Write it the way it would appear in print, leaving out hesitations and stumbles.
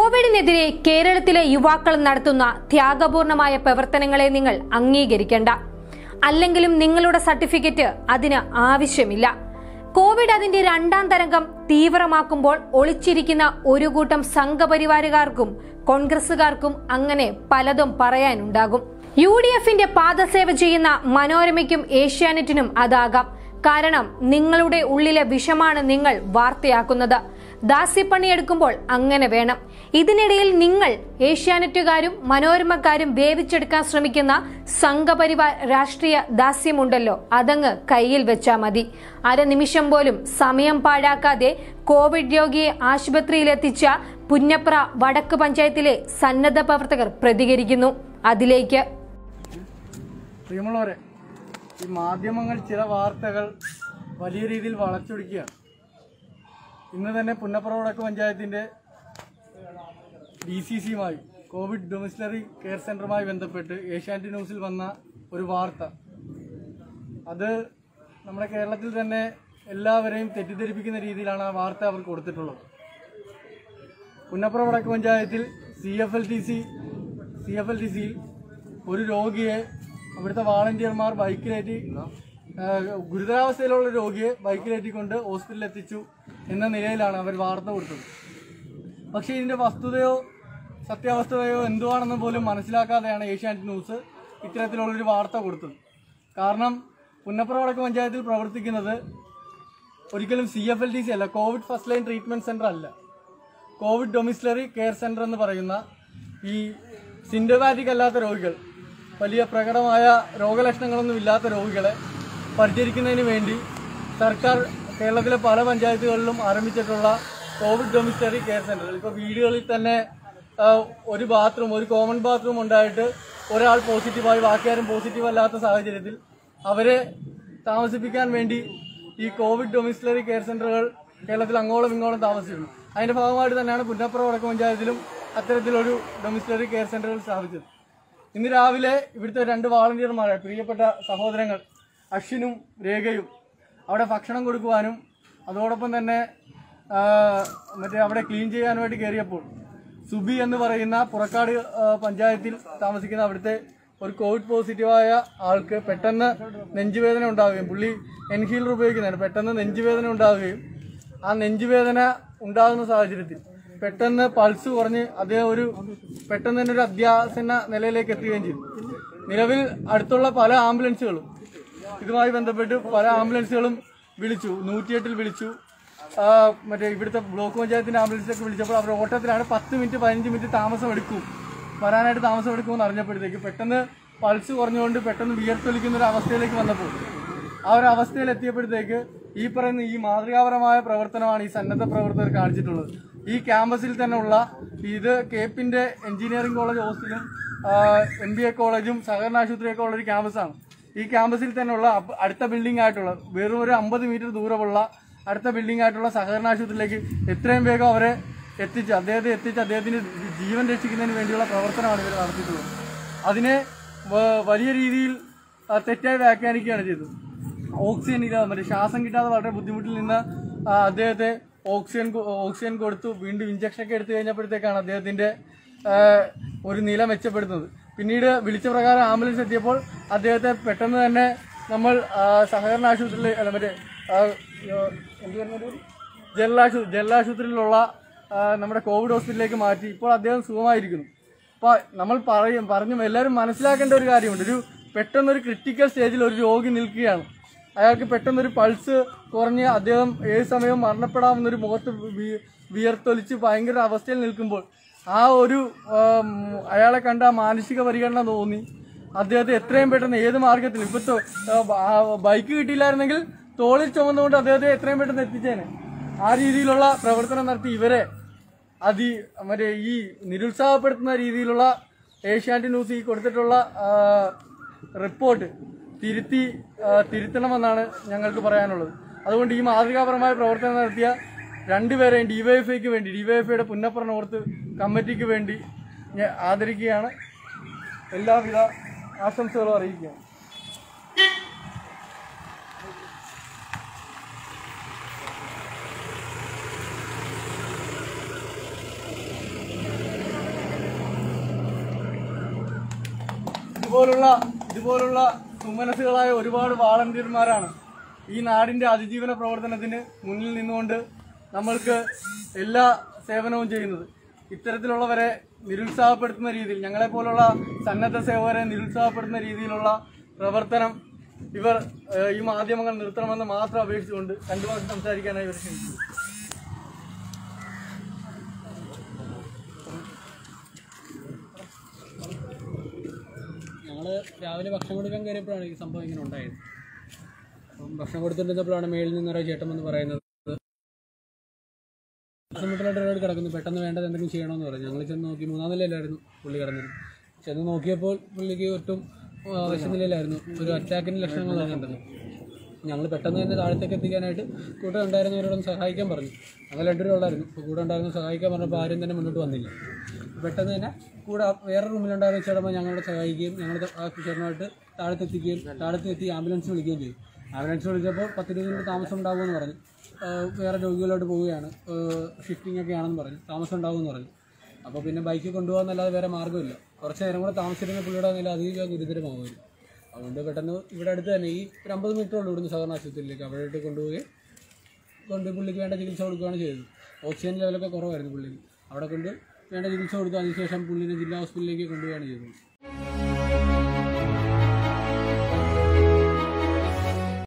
കോവിഡിനെതിരെ കേരളത്തിലെ യുവാക്കൾ നടത്തുന്ന ത്യാഗപൂർണമായ പ്രവർത്തനങ്ങളെ നിങ്ങൾ അംഗീകരിക്കേണ്ട. അല്ലെങ്കിലും നിങ്ങളുടെ സർട്ടിഫിക്കറ്റ് അതിന് ആവശ്യമില്ല. കോവിഡ് അതിന്റെ രണ്ടാം തരംഗം തീവ്രമാക്കുമ്പോൾ ഒളിച്ചിരിക്കുന്ന ഒരു കൂട്ടം സംഘപരിവാരുകാർക്കും കോൺഗ്രസുകാർക്കും അങ്ങനെ പലതും പറയാനുണ്ടാകും. UDFന്റെ പാദസേവ ചെയ്യുന്ന മനോരമയ്ക്കും ഏഷ്യാനെറ്റിനും അതാകാം. കാരണം നിങ്ങളുടെ ഉള്ളിലെ വിഷമാണ് നിങ്ങൾ വാർത്തയാക്കുന്നത്. ദാസ്യപ്പണിയെടുക്കുമ്പോൾ അങ്ങനെ വേണം. ഇതിനിടയിൽ നിങ്ങൾ ഏഷ്യാനെറ്റുകാരും മനോരമക്കാരും വേവിച്ചെടുക്കാൻ ശ്രമിക്കുന്ന സംഘപരിവാർ രാഷ്ട്രീയ ദാസ്യമുണ്ടല്ലോ, അതങ്ങ് കയ്യിൽ വെച്ചാ മതി. അരനിമിഷം പോലും സമയം പാഴാക്കാതെ കോവിഡ് രോഗിയെ ആശുപത്രിയിലെത്തിച്ച പുന്നപ്ര വടക്ക് പഞ്ചായത്തിലെ സന്നദ്ധ പ്രവർത്തകർ പ്രതികരിക്കുന്നു. അതിലേക്ക് പ്രിയമുള്ളവരെ, ഈ മാധ്യമങ്ങൾ ചില വാർത്തകൾ വലിയ രീതിയിൽ വളച്ചൊടിക്കുകയാണ്. ഇന്ന് തന്നെ പുന്നപ്ര വടക്ക് പഞ്ചായത്തിൻ്റെ DCCയുമായി കോവിഡ് ഡൊമിസിലറി കെയർ സെൻ്ററുമായി ബന്ധപ്പെട്ട് ഏഷ്യാനെറ്റ് ന്യൂസിൽ വന്ന ഒരു വാർത്ത, അത് നമ്മുടെ കേരളത്തിൽ തന്നെ എല്ലാവരെയും തെറ്റിദ്ധരിപ്പിക്കുന്ന രീതിയിലാണ് ആ വാർത്ത അവർ കൊടുത്തിട്ടുള്ളത്. പുന്നപ്ര വടക്ക് പഞ്ചായത്തിൽ CFLTCയിൽ ഒരു രോഗിയെ അവിടുത്തെ വാളണ്ടിയർമാർ ബൈക്കിലേറ്റി, ഗുരുതരാവസ്ഥയിലുള്ള രോഗിയെ ബൈക്കിലേറ്റിക്കൊണ്ട് ഹോസ്പിറ്റലിൽ എത്തിച്ചു എന്ന നിലയിലാണ് അവർ വാർത്ത കൊടുത്തത്. പക്ഷേ ഇതിൻ്റെ വസ്തുതയോ സത്യാവസ്ഥയോ എന്തുവാണെന്ന് പോലും മനസ്സിലാക്കാതെയാണ് ഏഷ്യാനെറ്റ് ന്യൂസ് ഇത്തരത്തിലുള്ളൊരു വാർത്ത കൊടുത്തത്. കാരണം പുന്നപ്ര വടക്ക് പഞ്ചായത്തിൽ പ്രവർത്തിക്കുന്നത് ഒരിക്കലും CFLTC അല്ല, covid first line treatment centre അല്ല. കോവിഡ് ഡൊമിസിലറി കെയർ സെൻ്റർ എന്ന് പറയുന്ന ഈ സിംറ്റമാറ്റിക് അല്ലാത്ത രോഗികൾ, വലിയ പ്രകടമായ രോഗലക്ഷണങ്ങളൊന്നും ഇല്ലാത്ത രോഗികളെ പരിചരിക്കുന്നതിന് വേണ്ടി സർക്കാർ കേരളത്തിലെ പല പഞ്ചായത്തുകളിലും ആരംഭിച്ചിട്ടുള്ള കോവിഡ് ഡൊമിസിലറി കെയർ സെൻ്റർ, ഇപ്പോൾ വീടുകളിൽ തന്നെ ഒരു ബാത്റൂം, ഒരു കോമൺ ബാത്റൂം ഉണ്ടായിട്ട് ഒരാൾ പോസിറ്റീവായി ബാക്കിയാരും പോസിറ്റീവ് അല്ലാത്ത സാഹചര്യത്തിൽ അവരെ താമസിപ്പിക്കാൻ വേണ്ടി ഈ കോവിഡ് ഡൊമിസിലറി കെയർ സെൻ്ററുകൾ കേരളത്തിൽ അങ്ങോളം ഇങ്ങോളം താമസിക്കുന്നു. അതിൻ്റെ ഭാഗമായിട്ട് തന്നെയാണ് പുന്നപ്ര വടക്ക് പഞ്ചായത്തിലും അത്തരത്തിലൊരു ഡൊമിസിലറി കെയർ സെൻ്ററുകൾ സ്ഥാപിച്ചത്. ഇന്ന് രാവിലെ ഇവിടുത്തെ 2 വാളണ്ടിയർമാരെ, പ്രിയപ്പെട്ട സഹോദരങ്ങൾ അശ്വിനും രേഖയും അവിടെ ഭക്ഷണം കൊടുക്കുവാനും അതോടൊപ്പം തന്നെ അവിടെ ക്ലീൻ ചെയ്യാനുമായിട്ട് കയറിയപ്പോൾ സുബി എന്ന് പറയുന്ന പുറക്കാട് പഞ്ചായത്തിൽ താമസിക്കുന്ന അവിടുത്തെ ഒരു കോവിഡ് പോസിറ്റീവായ ആൾക്ക് പെട്ടെന്ന് നെഞ്ചുവേദന ഉണ്ടാവുകയും, പുള്ളി എൻഹീലർ ഉപയോഗിക്കുന്നതാണ്, പെട്ടെന്ന് നെഞ്ചുവേദന ഉണ്ടാവുകയും ആ നെഞ്ചുവേദന ഉണ്ടാകുന്ന സാഹചര്യത്തിൽ പെട്ടെന്ന് പൾസ് കുറഞ്ഞ് അദ്ദേഹം പെട്ടെന്ന് തന്നെ ഒരു അത്യാസന്ന നിലയിലേക്ക് എത്തുകയും ചെയ്തു. നിലവിൽ അടുത്തുള്ള പല ആംബുലൻസുകളും ഇതുമായി ബന്ധപ്പെട്ട് പല ആംബുലൻസുകളും വിളിച്ചു, 108 വിളിച്ചു, ഇവിടുത്തെ ബ്ലോക്ക് പഞ്ചായത്തിൻ്റെ ആംബുലൻസിലൊക്കെ വിളിച്ചപ്പോൾ അവർ ഓട്ടത്തിലാണ് 10 മിനിറ്റ് 15 മിനിറ്റ് വരാനായിട്ട് താമസം എടുക്കുമെന്ന് അറിഞ്ഞപ്പോഴത്തേക്ക് പെട്ടെന്ന് പൾസ് കുറഞ്ഞുകൊണ്ട് പെട്ടെന്ന് വിയർത്തൊലിക്കുന്ന ഒരു അവസ്ഥയിലേക്ക് വന്നപ്പോൾ ആ ഒരു അവസ്ഥയിലെത്തിയപ്പോഴത്തേക്ക് ഈ പറയുന്ന ഈ മാതൃകാപരമായ പ്രവർത്തനമാണ് ഈ സന്നദ്ധ പ്രവർത്തകർ കാണിച്ചിട്ടുള്ളത്. ഈ ക്യാമ്പസിൽ തന്നെ ഉള്ള ഇത് കേപ്പിൻ്റെ എഞ്ചിനീയറിംഗ് കോളേജ് ഹോസ്റ്റലും MBA കോളേജും സഹകരണ ആശുപത്രിയൊക്കെ ഉള്ളൊരു ക്യാമ്പസാണ്. ഈ ക്യാമ്പസിൽ തന്നെയുള്ള അടുത്ത ബിൽഡിംഗ് ആയിട്ടുള്ള വെറും ഒരു 50 മീറ്റർ ദൂരമുള്ള അടുത്ത ബിൽഡിംഗ് ആയിട്ടുള്ള സഹകരണ ആശുപത്രിയിലേക്ക് എത്രയും വേഗം അവരെ അദ്ദേഹത്തിന്റെ ജീവൻ രക്ഷിക്കുന്നതിന് വേണ്ടിയുള്ള പ്രവർത്തനമാണ് ഇവർ നടത്തിയിട്ടുള്ളത്. അതിനെ വലിയ രീതിയിൽ തെറ്റായി വ്യാഖ്യാനിക്കുകയാണ് ചെയ്തത്. ഓക്സിജൻ ഇല്ലാതെ ശ്വാസം കിട്ടാതെ വളരെ ബുദ്ധിമുട്ടിൽ നിന്ന് അദ്ദേഹത്തെ ഓക്സിജൻ കൊടുത്തു, വീണ്ടും ഇഞ്ചക്ഷനൊക്കെ എടുത്തു കഴിഞ്ഞപ്പോഴത്തേക്കാണ് അദ്ദേഹത്തിന്റെ ഒരു നില മെച്ചപ്പെടുന്നത്. പിന്നീട് വിളിച്ച പ്രകാരം ആംബുലൻസ് എത്തിയപ്പോൾ അദ്ദേഹത്തെ പെട്ടെന്ന് തന്നെ നമ്മൾ സഹകരണ ആശുപത്രിയിൽ ജനലാശുപത്രിയിലുള്ള നമ്മുടെ കോവിഡ് ഹോസ്പിറ്റലിലേക്ക് മാറ്റി. ഇപ്പോൾ അദ്ദേഹം സുഖമായിരിക്കുന്നു. അപ്പോൾ നമ്മൾ പറഞ്ഞു എല്ലാവരും മനസ്സിലാക്കേണ്ട ഒരു കാര്യമുണ്ട്. പെട്ടെന്നൊരു ക്രിട്ടിക്കൽ സ്റ്റേജിൽ ഒരു രോഗി നിൽക്കുകയാണ്, അയാൾക്ക് പെട്ടെന്നൊരു പൾസ് കുറഞ്ഞ് അദ്ദേഹം ഏത് സമയവും മരണപ്പെടാവുന്നൊരു മുഖത്ത് വിയർത്തൊലിച്ച് ഭയങ്കര അവസ്ഥയിൽ നിൽക്കുമ്പോൾ അയാളെ കണ്ട മാനസിക പരിഗണന തോന്നി അദ്ദേഹത്തെ എത്രയും പെട്ടെന്ന് ഏത് മാർഗത്തിൽ, ഇപ്പോഴത്തെ ബൈക്ക് കിട്ടിയില്ലായിരുന്നെങ്കിൽ തോളിൽ ചുമന്നുകൊണ്ട് അദ്ദേഹത്തെ എത്രയും പെട്ടെന്ന് എത്തിച്ചേനെ. ആ രീതിയിലുള്ള പ്രവർത്തനം നടത്തി ഇവരെ ഈ നിരുത്സാഹപ്പെടുത്തുന്ന രീതിയിലുള്ള ഏഷ്യാനെറ്റ് ന്യൂസ് ഈ കൊടുത്തിട്ടുള്ള റിപ്പോർട്ട് തിരുത്തണമെന്നാണ് ഞങ്ങൾക്ക് പറയാനുള്ളത്. അതുകൊണ്ട് ഈ മാതൃകാപരമായ പ്രവർത്തനം നടത്തിയ 2 പേരെയും ഡിവൈഎഫ്ഐയുടെ പുന്നപ്ര നോർത്ത് കമ്മിറ്റിക്ക് വേണ്ടി ആദരിക്കുകയാണ്. എല്ലാവിധ ആശംസകളും അറിയിക്കുകയാണ്. ഇതുപോലുള്ള സുമനസ്സുകളായ ഒരുപാട് വാളണ്ടിയർമാരാണ് ഈ നാടിന്റെ അതിജീവന പ്രവർത്തനത്തിന് മുന്നിൽ നിന്നുകൊണ്ട് നമ്മൾക്ക് എല്ലാ സേവനവും ചെയ്യുന്നത്. ഇത്തരത്തിലുള്ളവരെ നിരുത്സാഹപ്പെടുത്തുന്ന രീതിയിൽ, ഞങ്ങളെപ്പോലുള്ള സന്നദ്ധ സേവകരെ നിരുത്സാഹപ്പെടുത്തുന്ന രീതിയിലുള്ള പ്രവർത്തനം ഈ മാധ്യമങ്ങൾ നിർത്തണമെന്ന് മാത്രം അപേക്ഷിച്ചുകൊണ്ട് രണ്ടു മാസം സംസാരിക്കാനായി ഇവർ ക്ഷണിക്കുന്നു. ഞങ്ങൾ രാവിലെ ഭക്ഷണം കൊടുക്കാൻ കയറിയപ്പോഴാണ് ഈ സംഭവം ഇങ്ങനെ ഉണ്ടായത്. അപ്പം ഭക്ഷണം കൊടുത്തിരുന്നപ്പോഴാണ് മേളിൽ നിന്നൊരു ചേട്ടൻ എന്ന് പറയുന്നത് ബുദ്ധിമുട്ടിലോട്ട് കിടക്കുന്നു, പെട്ടെന്ന് വേണ്ടത് എന്തെങ്കിലും ചെയ്യണമെന്ന് പറഞ്ഞു. ഞങ്ങൾ ചെന്ന് നോക്കി, 3-ാം നിലയിലായിരുന്നു പുള്ളി കിടന്നത്. ചെന്ന് നോക്കിയപ്പോൾ പുള്ളിക്ക് ഒട്ടും വിഷനിലയിലായിരുന്നു. ഒരു അറ്റാക്കിൻ്റെ ലക്ഷണങ്ങളാണ് കണ്ടത്. ഞങ്ങൾ പെട്ടെന്ന് തന്നെ താഴത്തേക്ക് എത്തിക്കാനായിട്ട് കൂടെ ഉണ്ടായിരുന്നവരോടൊന്ന് സഹായിക്കാൻ പറഞ്ഞു. ഞങ്ങൾ 2 പേരും ഉള്ളായിരുന്നു. അപ്പോൾ കൂടെ ഉണ്ടായിരുന്ന സഹായിക്കാൻ പറഞ്ഞപ്പോൾ ആരും തന്നെ മുന്നോട്ട് വന്നില്ല. പെട്ടെന്ന് തന്നെ കൂടെ വേറെ റൂമിലുണ്ടായിരുന്ന ചേട്ടന്മാർ ഞങ്ങളോട് സഹായിക്കുകയും ഞങ്ങൾ ആ ചേട്ടനുമായിട്ട് താഴത്തെത്തി ആംബുലൻസ് വിളിക്കുകയും ചെയ്തു. ആംബുലൻസ് വിളിച്ചപ്പോൾ 10-20 മിനിറ്റ് താമസം ഉണ്ടാകുമെന്ന് പറഞ്ഞു. വേറെ രോഗികളോട്ട് പോവുകയാണ്, ഷിഫ്റ്റിംഗ് ഒക്കെ ആണെന്ന് പറഞ്ഞു, താമസം ഉണ്ടാകുമെന്ന് പറഞ്ഞു. അപ്പോൾ പിന്നെ ബൈക്കിൽ കൊണ്ടുപോകാമെന്നല്ലാതെ വേറെ മാർഗ്ഗമില്ല. കുറച്ച് നേരം കൂടെ താമസിച്ചിരുന്ന പുള്ളിയുടെ നില അധികം ഗുരുതരമാകുമായിരുന്നു. അതുകൊണ്ട് പെട്ടെന്ന് ഇവിടെ അടുത്ത് തന്നെ ഈ ഒരു 50 മീറ്ററുള്ളൂ ഇവിടുന്ന് സഹകരണ ആശുപത്രിയിലേക്ക് അവിടെയിട്ട് കൊണ്ട് പുള്ളിക്ക് വേണ്ട ചികിത്സ കൊടുക്കുകയാണ് ചെയ്തത്. ഓക്സിജൻ ലെവലൊക്കെ കുറവായിരുന്നു പുള്ളിക്ക്. അവിടെ കൊണ്ട് വേണ്ട ചികിത്സ കൊടുത്തു. അതിനുശേഷം പുള്ളിനെ ജില്ലാ ഹോസ്പിറ്റലിലേക്ക് കൊണ്ടുപോവുകയാണ് ചെയ്തത്.